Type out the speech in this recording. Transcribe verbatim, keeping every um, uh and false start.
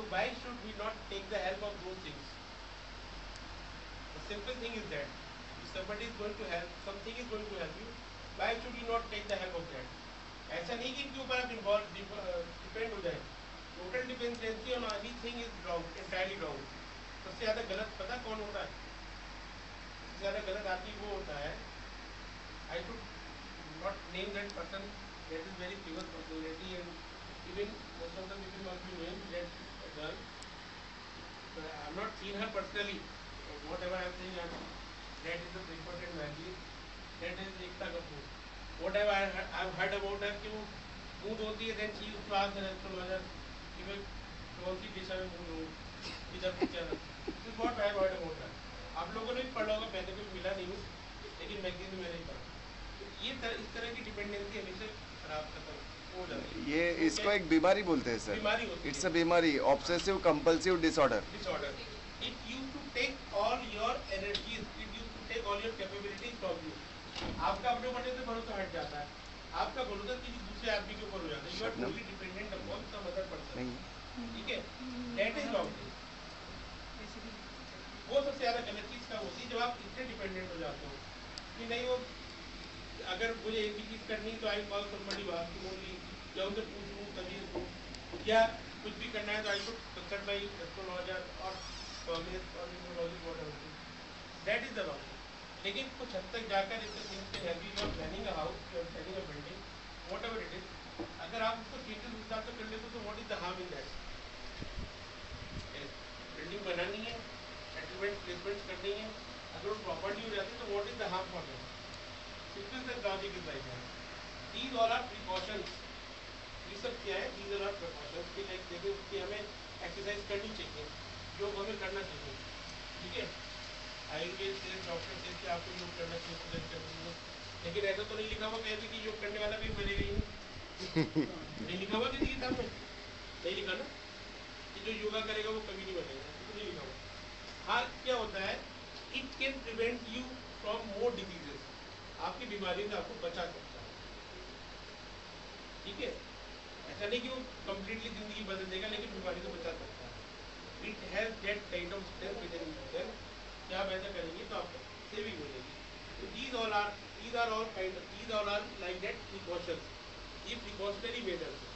So why should we not take the help of those things? The simple thing is that if somebody is going to help, something is going to help you, why should you not take the help of that? ऐसा नहीं कि इनके ऊपर आप involve depend हो जाए. Total dependency on anything is wrong, entirely wrong. सबसे ज़्यादा गलत पता कौन होता है? सबसे ज़्यादा गलत आदमी वो होता है, I should not name that person, that is very famous personality and even most of the people must be knowing that girl. I have not seen her personally, whatever I am saying, I am, that is the reputed value, that is Ekta Kapoor. Whatever I have heard about her कि वो mood होती है, then she used to ask the astrologer कि मैं कौन सी दिशा में mood हूँ, किधर picture. This is what I have heard about her. आप लोगों ने भी पढ़ा होगा, मैंने कोई मिला नहीं हूँ, लेकिन मैगजीन में मैंने पढ़ा. तो ये तर, इस तरह की डिपेंडेंसी हमेशा खराब खत्म हो जाती है. ये इसको एक बीमारी बोलते हैं सर. बीमारी होती है. It's a bimari, obsessive compulsive disorder. Disorder. It used to take all your energies, it used to take all your capabilities from you. आपका अपने ऊपर से भरोसा हट जाता है, आपका भरोसा किसी दूसरे आदमी के ऊपर हो जाता है. You are totally dependent upon some other person. ठीक है? That is wrong. वो सबसे ज़्यादा गलत चीज़ कब होती है? जब आप इतने डिपेंडेंट हो जाते हो कि नहीं, वो अगर मुझे एक भी चीज़ करनी तो आई कॉल somebody बात बोली या उनसे पूछ लूँ तभी दूँ, या कुछ भी करना है तो I should consult by astrologer और दैट इज द रॉन्ग. लेकिन कुछ हद तक जाकर इससे things can help you. You are planning a house, you are planning a building, whatever it is. अगर आप उसको चेंजेस उस हिसाब से कर लेते हो तो what is the harm in that? Building बनानी है, सेटलमेंट प्लेसमेंट्स करनी है, अगर वो प्रॉपर्टी हो जाती है तो what is the harm for that? Simple the logic is like that. These all are precautions. ये सब क्या है? दीज ऑल आर प्रिकॉशंस कि लाइक देखिए उसकी हमें एक्सरसाइज करनी चाहिए, योग हमें करना चाहिए. ठीक है? आयुर्वेद से डॉक्टर से कि आपको योग करना चाहिए, एक्सरसाइज करनी चाहिए, लेकिन ऐसा तो नहीं लिखा हुआ कहते कि योग करने वाला भी मरेगा ही नहीं. नहीं लिखा हुआ किसी किताब में? नहीं लिखा ना कि जो योगा करेगा वो कभी नहीं मरेगा, तो नहीं लिखा हुआ. हाँ, क्या होता है? It can prevent you from more diseases. आपकी बीमारी से आपको बचा सकता है. ठीक है? ऐसा नहीं कि वो कम्प्लीटली जिंदगी बदल देगा, लेकिन बीमारी से बचा सकता है. It has that kind of strength within itself कि आप ऐसा करेंगे तो आपको सेविंग हो जाएगी. So these all are these are all kind of these all are like that precautions. ये precautionary measures.